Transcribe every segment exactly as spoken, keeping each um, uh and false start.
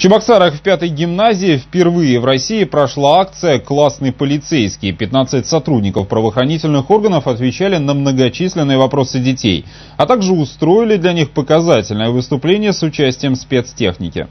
В Чебоксарах в пятой гимназии впервые в России прошла акция «Классный полицейский». пятнадцать сотрудников правоохранительных органов отвечали на многочисленные вопросы детей, а также устроили для них показательное выступление с участием спецтехники.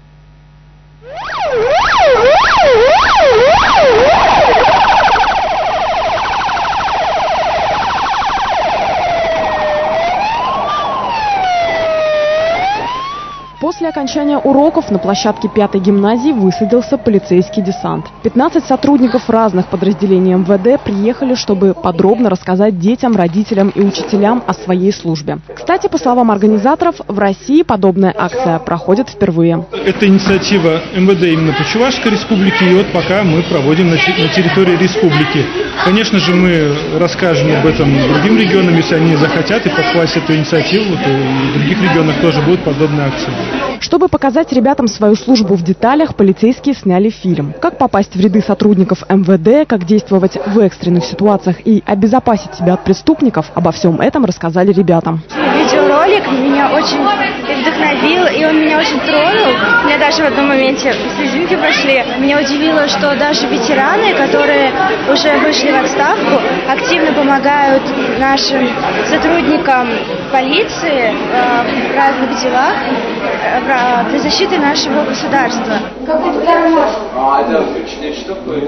После окончания уроков на площадке пятой гимназии высадился полицейский десант. пятнадцать сотрудников разных подразделений эм вэ дэ приехали, чтобы подробно рассказать детям, родителям и учителям о своей службе. Кстати, по словам организаторов, в России подобная акция проходит впервые. Это инициатива эм вэ дэ именно по Чувашской республике, и вот пока мы проводим на территории республики. Конечно же, мы расскажем об этом другим регионам, если они захотят и подхватят эту инициативу, то и в других регионах тоже будут подобные акции. Чтобы показать ребятам свою службу в деталях, полицейские сняли фильм. Как попасть в ряды сотрудников эм вэ дэ, как действовать в экстренных ситуациях и обезопасить себя от преступников, обо всем этом рассказали ребятам. Видеоролик меня очень вдохновил, и он меня очень тронул. У меня даже в одном моменте слезинки пошли. Меня удивило, что даже ветераны, которые уже вышли в отставку, активно помогают нашим сотрудникам полиции в разных делах для защиты нашего государства. А, это что такое?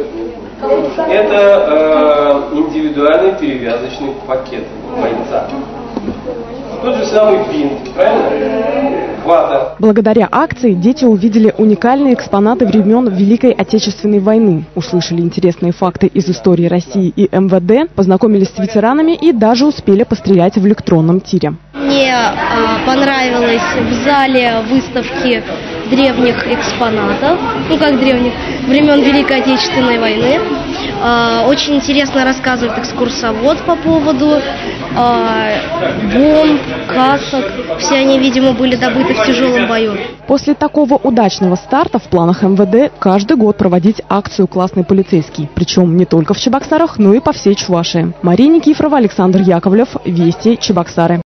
Это э, индивидуальный перевязочный пакет бойца. Тот же самый бинт, правильно? Вата. Благодаря акции дети увидели уникальные экспонаты времен Великой Отечественной войны, услышали интересные факты из истории России и эм вэ дэ, познакомились с ветеранами и даже успели пострелять в электронном тире. Мне а, понравилось в зале выставки древних экспонатов, ну как древних, времен Великой Отечественной войны. А, очень интересно рассказывает экскурсовод по поводу а, бомб, касок. Все они, видимо, были добыты в тяжелом бою. После такого удачного старта в планах эм вэ дэ каждый год проводить акцию «Классный полицейский». Причем не только в Чебоксарах, но и по всей Чувашии. Мария Никифорова, Александр Яковлев. Вести, Чебоксары.